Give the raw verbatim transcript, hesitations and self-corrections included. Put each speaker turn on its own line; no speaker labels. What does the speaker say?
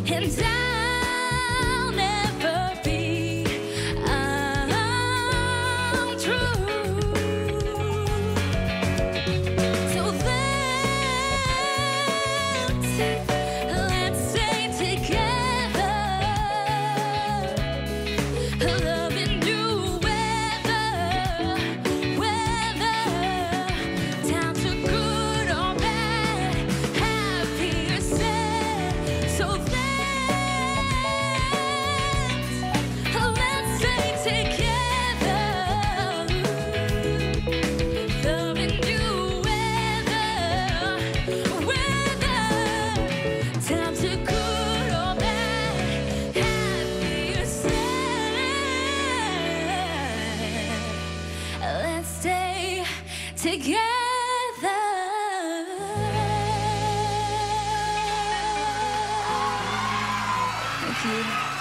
and I'll never be untrue. So let's, let's stay together, loving new weather, weather, times are good or bad, happy or sad. So let's, let's stay together, loving new weather, weather, times are good or bad, happy or sad. Let's stay together. Thank you.